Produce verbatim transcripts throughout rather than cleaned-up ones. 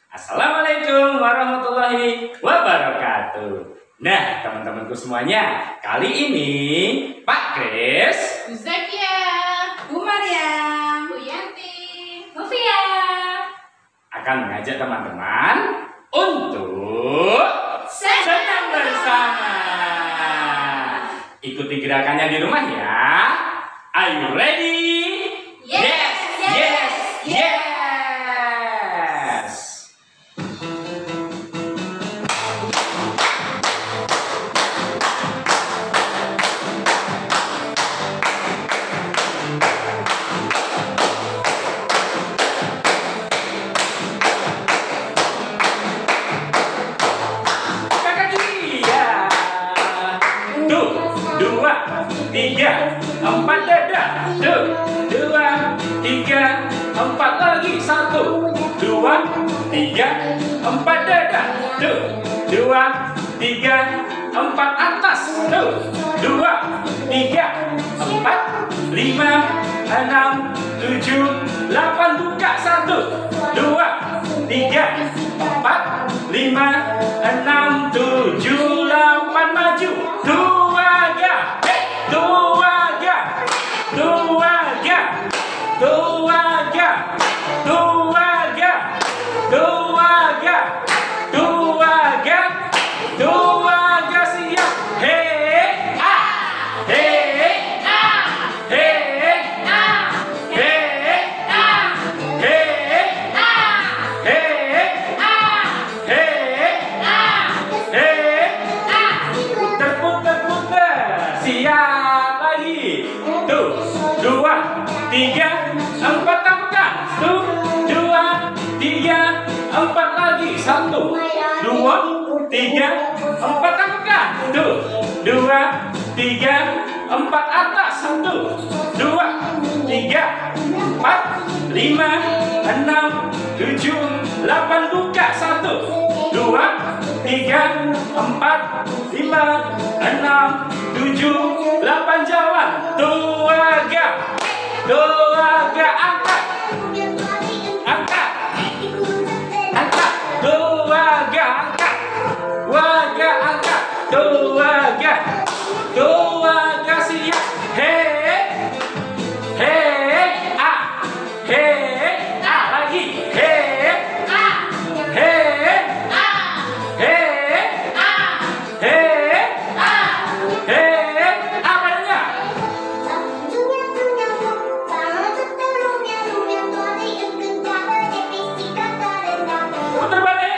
Assalamualaikum warahmatullahi wabarakatuh. Nah, teman-temanku semuanya, kali ini Pak Kris, Bu Zakia, Bu Maryam, Bu Yanti, Bu Fia akan mengajak teman-teman untuk senam bersama. Ikuti gerakannya di rumah ya. Are you ready? Yes, yes, yes. Dua, tiga, empat dada. Tuh, dua, tiga, empat lagi. Satu, dua, tiga, empat dada. Tuh, dua, tiga, empat atas. Tuh, dua, tiga, empat, lima, enam, tujuh, delapan. Buka. Satu, dua, tiga, empat, lima, enam, tujuh, delapan. Maju. Dua, dua, dua, dua, dua, dua, dua, dua, siap. Hei, ah, hei, ah, hei, ah, hei, ah, hei, ah, hei, ah, hei, ah, hei, ah. Putar, putar, putar. Siap lagi. Tuh, dua, tiga, empat. Tampakkan. Tuh, dua, tiga, empat lagi. Satu, dua, tiga, empat. Tampakkan. Tuh, dua, tiga, empat atas. Satu, dua, tiga, empat, lima, enam, tujuh, delapan. Buka. Satu, dua, tiga, empat, lima, enam, tujuh, delapan. Jalan. Dua, gak. Dua, gak. Angkat. Angkat. Angkat. Dua, gak. Angkat. Dua, gak. Angkat. Dua, gak. Dua, gak. Siap. Hei. Hei. Ah. Hei. Ah. Lagi. Hei. Ah. Hei. Ah. Hei. Ah. Hei. Ah. Hei. Apa namanya? Putar balik.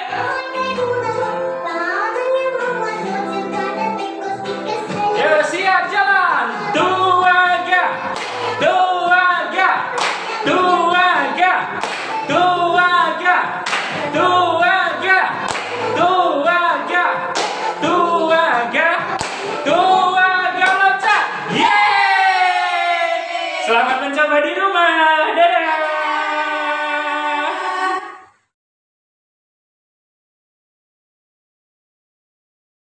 Ya, siap jalan. Dua, ga. Dua, ga. Dua, ga. Dua, ga. Dua, ga. Dua, ga. Dua, ga. Dua, ga. Loncat. Yeay. Selamat mencoba di rumah. Dadah.